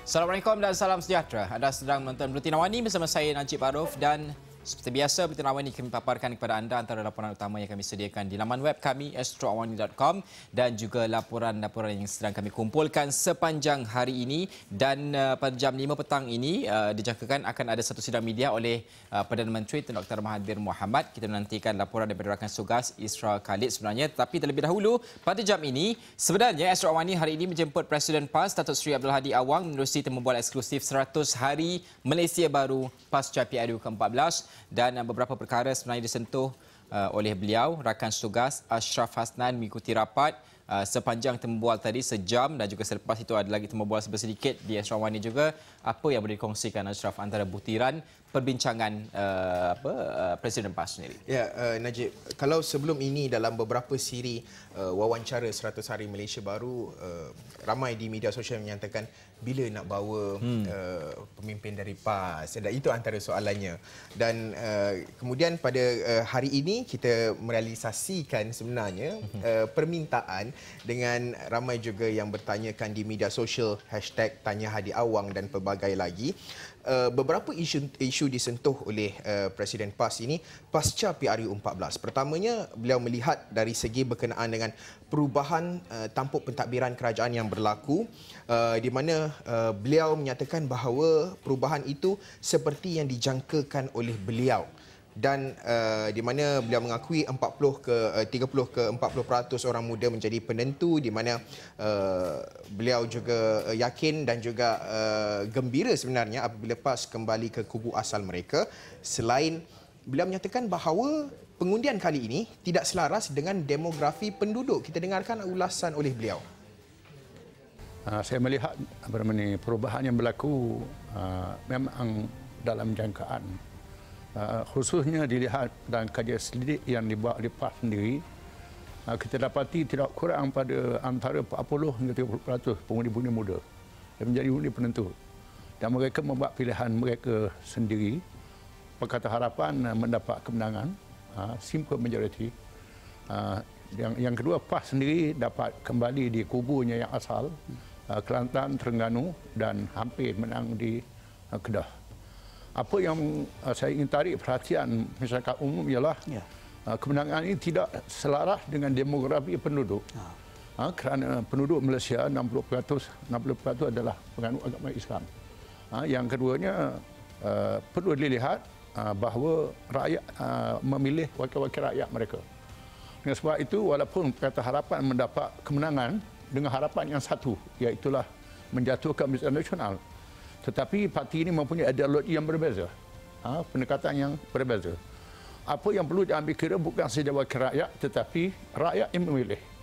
Assalamualaikum dan salam sejahtera. Anda sedang menonton Buletin Awani bersama saya Najib Arif dan seperti biasa Buletin Awani kami paparkan kepada anda antara laporan utama yang kami sediakan di laman web kami astroawani.com dan juga laporan-laporan yang sedang kami kumpulkan sepanjang hari ini. Dan pada jam 5 petang ini dijangkakan akan ada satu sidang media oleh Perdana Menteri Tun Dr. Mahathir Mohamad. Kita menantikan laporan daripada rakan tugas Isra Khalid sebenarnya. Tetapi terlebih dahulu pada jam ini sebenarnya Astro Awani hari ini menjemput Presiden PAS Datuk Seri Abdul Hadi Awang menerusi temu bola eksklusif 100 hari Malaysia Baru pasca PRU ke-14. Dan beberapa perkara sebenarnya disentuh oleh beliau. Rakan tugas Ashraf Hasnan mengikuti rapat sepanjang temu bual tadi sejam, dan juga selepas itu ada lagi temu bual sedikit di Astro Awani juga. Apa yang boleh dikongsikan Ashraf antara butiran perbincangan Presiden PAS sendiri? Ya, Najib, kalau sebelum ini dalam beberapa siri wawancara 100 hari Malaysia Baru, ramai di media sosial menyatakan bila nak bawa pemimpin dari PAS, dan itu antara soalannya. Dan kemudian pada hari ini kita merealisasikan sebenarnya permintaan dengan ramai juga yang bertanyakan di media sosial #Tanya Hadi Awang dan pelbagai lagi. Beberapa isu disentuh oleh Presiden PAS ini pasca PRU 14. Pertamanya, beliau melihat dari segi berkenaan dengan perubahan tampuk pentadbiran kerajaan yang berlaku, di mana beliau menyatakan bahawa perubahan itu seperti yang dijangkakan oleh beliau. Dan di mana beliau mengakui 30 ke 40% orang muda menjadi penentu, di mana beliau juga yakin dan juga gembira sebenarnya apabila PAS kembali ke kubu asal mereka. Selain beliau menyatakan bahawa pengundian kali ini tidak selaras dengan demografi penduduk. Kita dengarkan ulasan oleh beliau. Saya melihat perubahan yang berlaku memang dalam jangkaan. Khususnya dilihat dan kajian selidik yang dibuat oleh PAS sendiri, kita dapati tidak kurang pada antara 40 hingga 30% pengundi-pengundi muda yang menjadi undi penentu. Dan mereka membuat pilihan mereka sendiri. Pakatan Harapan mendapat kemenangan, simple majority. Yang kedua, PAS sendiri dapat kembali di kubunya yang asal, Kelantan, Terengganu, dan hampir menang di Kedah. Apa yang saya ingin tarik perhatian masyarakat umum ialah kemenangan ini tidak selaras dengan demografi penduduk. Kerana penduduk Malaysia 60% adalah penganut agama Islam. Yang keduanya, perlu dilihat bahawa rakyat memilih wakil-wakil rakyat mereka. Dengan sebab itu, walaupun Pakatan Harapan mendapat kemenangan dengan harapan yang satu, iaitulah menjatuhkan Barisan Nasional, tetapi parti ini mempunyai ideologi yang berbeza, pendekatan yang berbeza. Apa yang perlu diambil kira bukan sahaja wakil rakyat, tetapi rakyat yang memilih.